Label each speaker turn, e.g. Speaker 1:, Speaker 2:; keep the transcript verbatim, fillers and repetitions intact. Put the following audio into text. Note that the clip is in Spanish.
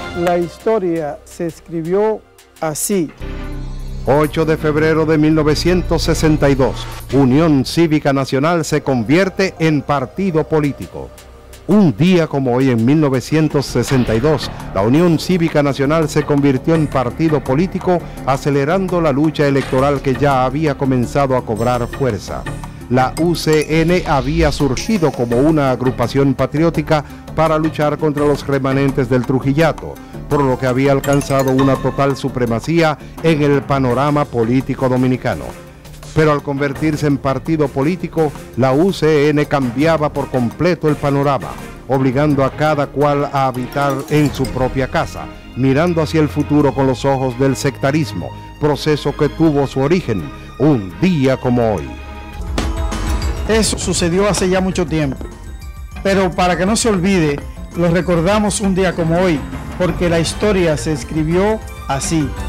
Speaker 1: La historia se escribió así.
Speaker 2: ocho de febrero de mil novecientos sesenta y dos, Unión Cívica Nacional se convierte en partido político. Un día como hoy, en mil novecientos sesenta y dos, la Unión Cívica Nacional se convirtió en partido político, acelerando la lucha electoral que ya había comenzado a cobrar fuerza. La U C N había surgido como una agrupación patriótica para luchar contra los remanentes del Trujillato, por lo que había alcanzado una total supremacía en el panorama político dominicano. Pero al convertirse en partido político, la U C N cambiaba por completo el panorama, obligando a cada cual a habitar en su propia casa, mirando hacia el futuro con los ojos del sectarismo, proceso que tuvo su origen un día como hoy.
Speaker 1: Eso sucedió hace ya mucho tiempo, pero para que no se olvide, lo recordamos un día como hoy, porque la historia se escribió así.